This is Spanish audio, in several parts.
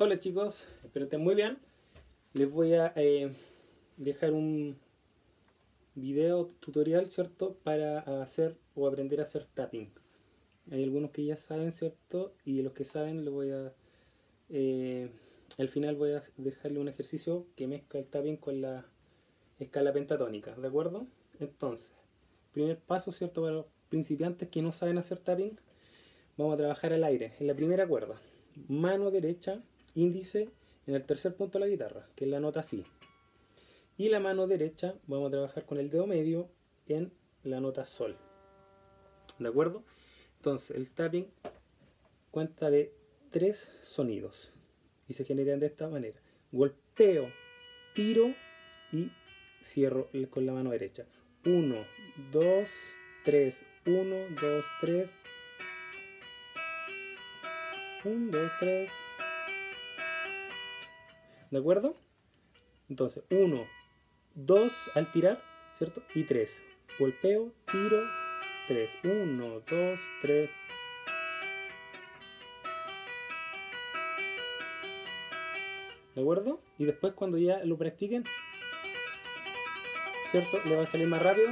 Hola chicos, espero estén muy bien. Les voy a dejar un video tutorial, ¿cierto? Para hacer o aprender a hacer tapping. Hay algunos que ya saben, ¿cierto? Y los que saben, les voy a... eh, al final voy a dejarle un ejercicio que mezcla el tapping con la escala pentatónica, ¿de acuerdo? Entonces, primer paso, ¿cierto? Para los principiantes que no saben hacer tapping, vamos a trabajar al aire, en la primera cuerda. Mano derecha, índice en el tercer punto de la guitarra, que es la nota Si. Y la mano derecha vamos a trabajar con el dedo medio en la nota Sol. ¿De acuerdo? Entonces, el tapping cuenta de 3 sonidos y se generan de esta manera: golpeo, tiro y cierro con la mano derecha. 1, 2, 3, 1, 2, 3, 1, 2, 3. ¿De acuerdo? Entonces, 1, 2 al tirar, ¿cierto? Y 3. Golpeo, tiro, 3. 1, 2, 3. ¿De acuerdo? Y después cuando ya lo practiquen, ¿cierto? Le va a salir más rápido.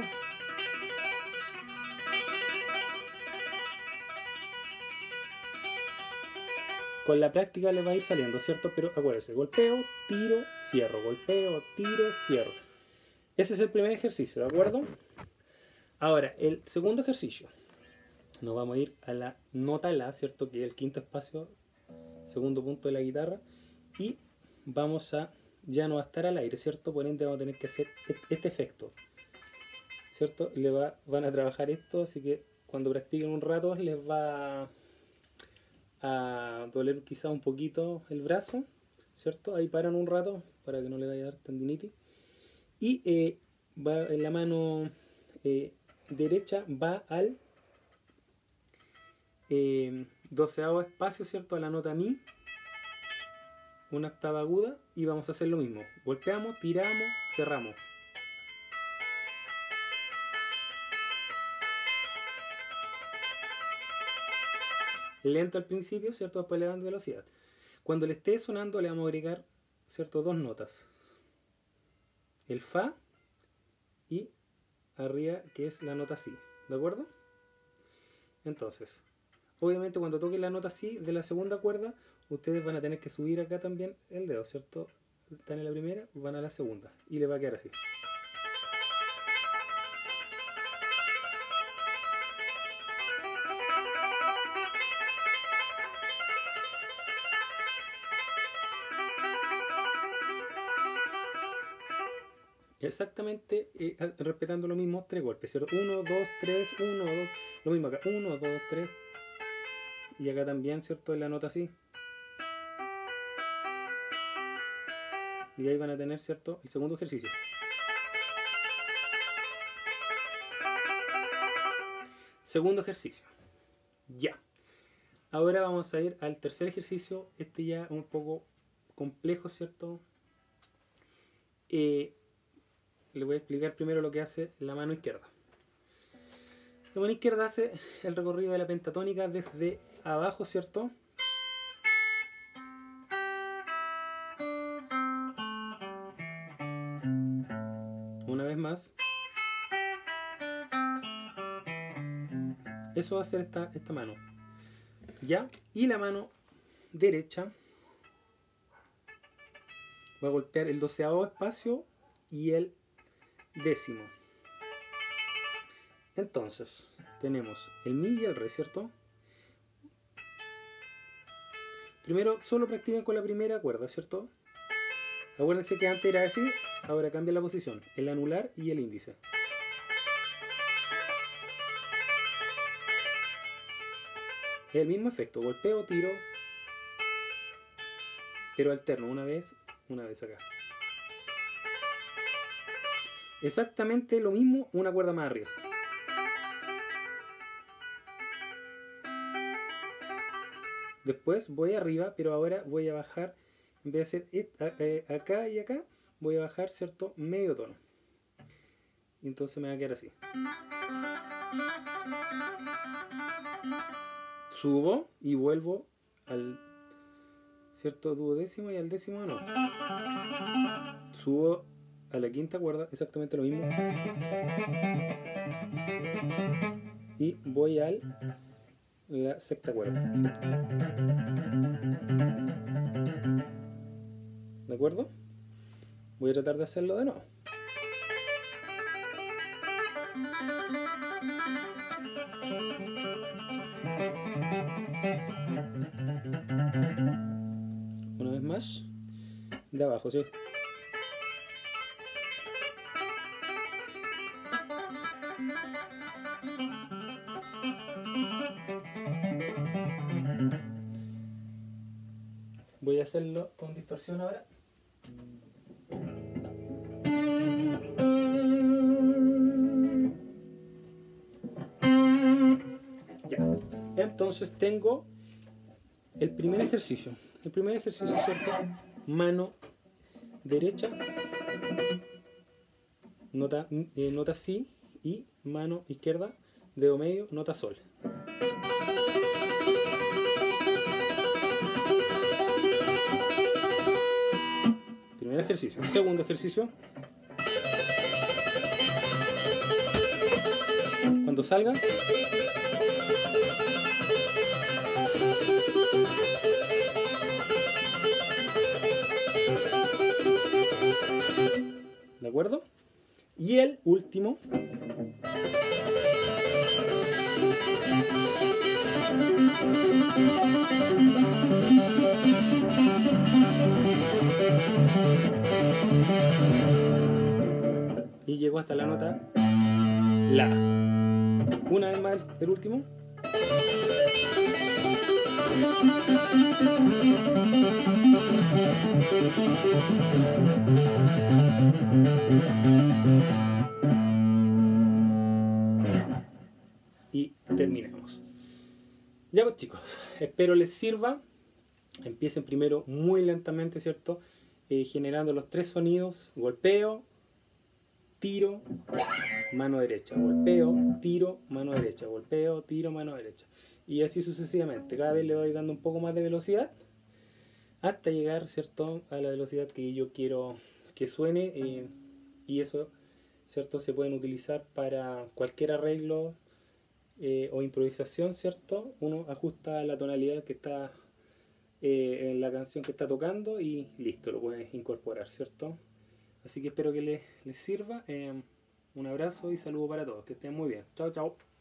Con la práctica le va a ir saliendo, ¿cierto? Pero acuérdense, golpeo, tiro, cierro, golpeo, tiro, cierro. Ese es el primer ejercicio, ¿de acuerdo? Ahora, el segundo ejercicio. Nos vamos a ir a la nota La, ¿cierto? Que es el quinto espacio, segundo punto de la guitarra. Y vamos a, ya no va a estar al aire, ¿cierto? Por ende vamos a tener que hacer este efecto, ¿cierto? Van a trabajar esto, así que cuando practiquen un rato les va a doler quizá un poquito el brazo, ¿cierto? Ahí paran un rato para que no le vaya a dar tendinitis. Y va en la mano derecha, va al 12º espacio, ¿cierto? A la nota Mi, una octava aguda, y vamos a hacer lo mismo. Golpeamos, tiramos, cerramos. Lento al principio, ¿cierto? Después le dan velocidad. Cuando le esté sonando le vamos a agregar, ¿cierto? 2 notas. El Fa y arriba, que es la nota Si. ¿De acuerdo? Entonces, obviamente cuando toquen la nota Si de la segunda cuerda, ustedes van a tener que subir acá también el dedo, ¿cierto? Están en la primera, van a la segunda y le va a quedar así. Exactamente, respetando lo mismo, 3 golpes, ¿cierto? 1, 2, 3, 1, 2, lo mismo acá, 1, 2, 3, y acá también, ¿cierto? En la nota así. Y ahí van a tener, ¿cierto? El segundo ejercicio. Segundo ejercicio. Ya. Ahora vamos a ir al tercer ejercicio. Este ya un poco complejo, ¿cierto? Le voy a explicar primero lo que hace la mano izquierda. La mano izquierda hace el recorrido de la pentatónica desde abajo, ¿cierto? Una vez más. Eso va a ser esta mano. ¿Ya? Y la mano derecha va a golpear el 12º espacio y el 10º. Entonces, tenemos el Mi y el Re, ¿cierto? Primero, solo practican con la primera cuerda, ¿cierto? Acuérdense que antes era así, ahora cambia la posición. El anular y el índice. Es el mismo efecto, golpeo, tiro, pero alterno, una vez acá. Exactamente lo mismo, una cuerda más arriba. Después voy arriba, pero ahora voy a bajar, en vez de hacer acá y acá, voy a bajar, ¿cierto? Medio tono. Y entonces me va a quedar así. Subo y vuelvo al ¿cierto? Duodécimo y al décimo no. Subo a la quinta cuerda, exactamente lo mismo. Y voy a la sexta cuerda. ¿De acuerdo? Voy a tratar de hacerlo de nuevo. Una vez más. De abajo, ¿sí? Voy a hacerlo con distorsión ahora. Ya. Entonces tengo el primer ejercicio. El primer ejercicio, ¿cierto? Mano derecha, nota si, y mano izquierda, dedo medio, nota sol. Primer ejercicio. Segundo ejercicio. Cuando salga, ¿de acuerdo? Y el último, y llego hasta la nota la. Una vez más el último. Y terminamos. Ya pues chicos, espero les sirva. Empiecen primero muy lentamente, ¿cierto? Generando los tres sonidos: golpeo, tiro, mano derecha, golpeo, tiro, mano derecha, golpeo, tiro, mano derecha. Y así sucesivamente. Cada vez le voy dando un poco más de velocidad hasta llegar, ¿cierto?, a la velocidad que yo quiero que suene. Y eso, ¿cierto?, se pueden utilizar para cualquier arreglo o improvisación, ¿cierto? Uno ajusta la tonalidad que está en la canción que está tocando y listo, lo puedes incorporar, ¿cierto? Así que espero que les sirva. Un abrazo y saludo para todos. Que estén muy bien. Chao, chao.